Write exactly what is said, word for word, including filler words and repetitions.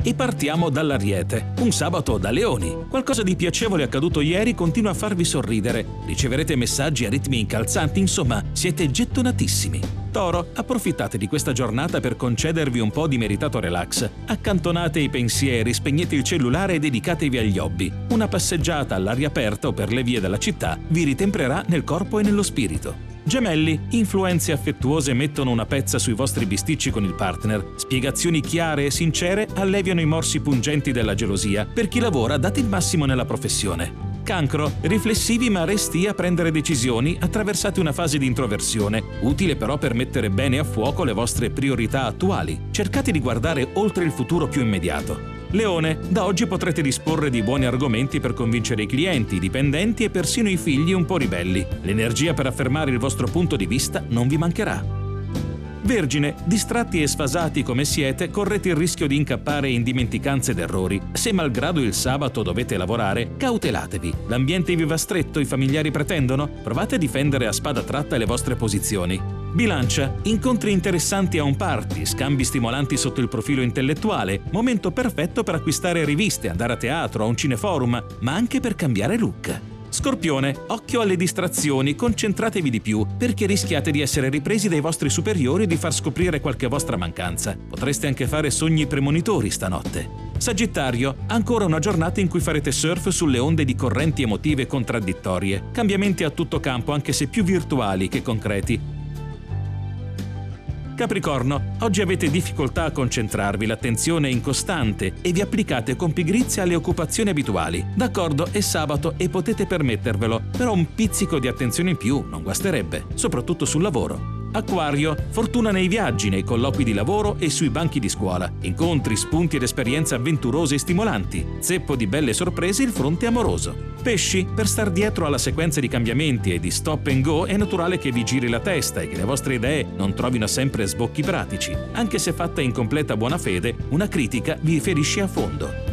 E partiamo dall'Ariete. Un sabato da leoni. Qualcosa di piacevole accaduto ieri continua a farvi sorridere. Riceverete messaggi a ritmi incalzanti, insomma, siete gettonatissimi. Toro, approfittate di questa giornata per concedervi un po' di meritato relax. Accantonate i pensieri, spegnete il cellulare e dedicatevi agli hobby. Una passeggiata all'aria aperta o per le vie della città vi ritemprerà nel corpo e nello spirito. Gemelli, influenze affettuose mettono una pezza sui vostri bisticci con il partner. Spiegazioni chiare e sincere alleviano i morsi pungenti della gelosia. Per chi lavora, date il massimo nella professione. Cancro, riflessivi ma resti a prendere decisioni, attraversate una fase di introversione, utile però per mettere bene a fuoco le vostre priorità attuali. Cercate di guardare oltre il futuro più immediato. Leone, da oggi potrete disporre di buoni argomenti per convincere i clienti, i dipendenti e persino i figli un po' ribelli. L'energia per affermare il vostro punto di vista non vi mancherà. Vergine, distratti e sfasati come siete, correte il rischio di incappare in dimenticanze ed errori. Se malgrado il sabato dovete lavorare, cautelatevi. L'ambiente vi va stretto, i familiari pretendono? Provate a difendere a spada tratta le vostre posizioni. Bilancia, incontri interessanti a un party, scambi stimolanti sotto il profilo intellettuale, momento perfetto per acquistare riviste, andare a teatro, a un cineforum, ma anche per cambiare look. Scorpione, occhio alle distrazioni, concentratevi di più, perché rischiate di essere ripresi dai vostri superiori e di far scoprire qualche vostra mancanza. Potreste anche fare sogni premonitori stanotte. Sagittario, ancora una giornata in cui farete surf sulle onde di correnti emotive contraddittorie. Cambiamenti a tutto campo, anche se più virtuali che concreti. Capricorno, oggi avete difficoltà a concentrarvi, l'attenzione è incostante e vi applicate con pigrizia alle occupazioni abituali. D'accordo, è sabato e potete permettervelo, però un pizzico di attenzione in più non guasterebbe, soprattutto sul lavoro. Acquario, fortuna nei viaggi, nei colloqui di lavoro e sui banchi di scuola. Incontri, spunti ed esperienze avventurose e stimolanti. Zeppo di belle sorprese il fronte amoroso. Pesci, per star dietro alla sequenza di cambiamenti e di stop and go è naturale che vi giri la testa e che le vostre idee non trovino sempre sbocchi pratici. Anche se fatta in completa buona fede, una critica vi ferisce a fondo.